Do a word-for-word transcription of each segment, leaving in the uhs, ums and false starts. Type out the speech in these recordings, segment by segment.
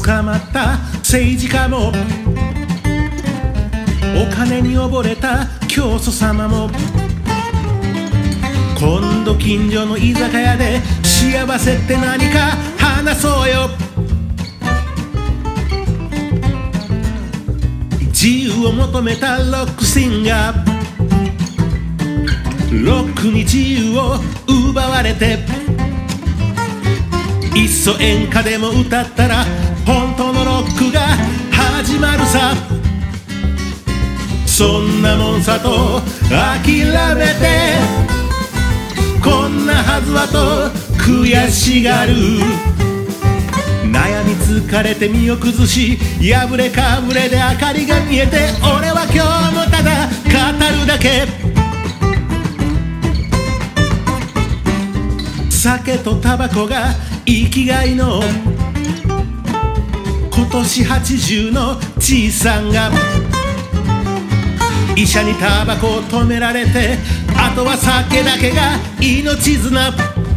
捕まった政治家も、お金に溺れた教祖様も、今度近所の居酒屋で幸せって何か話そうよ。自由を求めたロックシンガー、ロックに自由を奪われて、いっそ演歌でも歌ったら本当のロックが始まるさ。そんなもんさと諦めて、こんなはずはと悔しがる。悩み疲れて身を崩し、破れかぶれで明かりが見えて、俺は今日もただ語るだけ。酒とタバコが生きがいの今年はちじゅうのじいさんが、医者にタバコを止められて、あとは酒だけが命綱。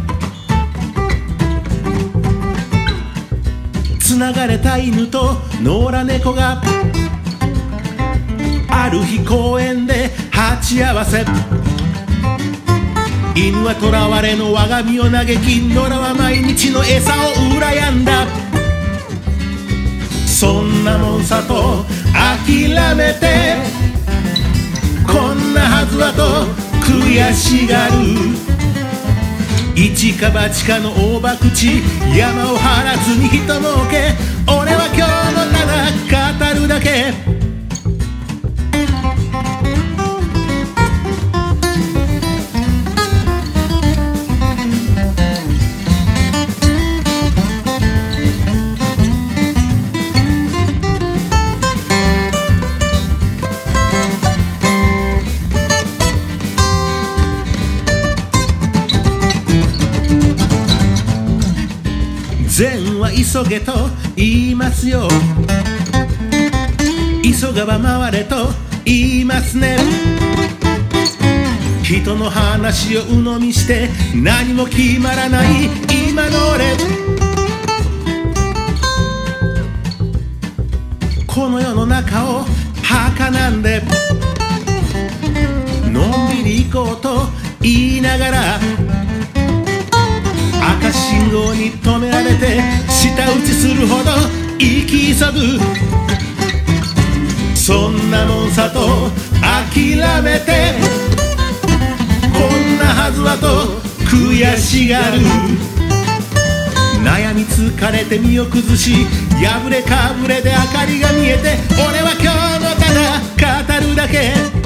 つながれた犬と野良猫がある日公園で鉢合わせ、犬は囚われの我が身を嘆き、野良は毎日の餌を羨んだ。そんなもんさと諦めて、こんなはずはと悔しがる。一か八かの大博打、山を張らずに人儲け、俺は今日もただ語るだけ。善は急げと言いますよ、急がば回れと言いますね。人の話を鵜呑みして何も決まらない今の俺。この世の中を儚なんで、のんびり行こうと言いながら、赤信号に止められて舌打ちするほど生き急ぐ。そんなもんさと諦めて、こんなはずはと悔しがる。悩み疲れて身を崩し、破れかぶれで明かりが見えて、俺は今日もただ語るだけ。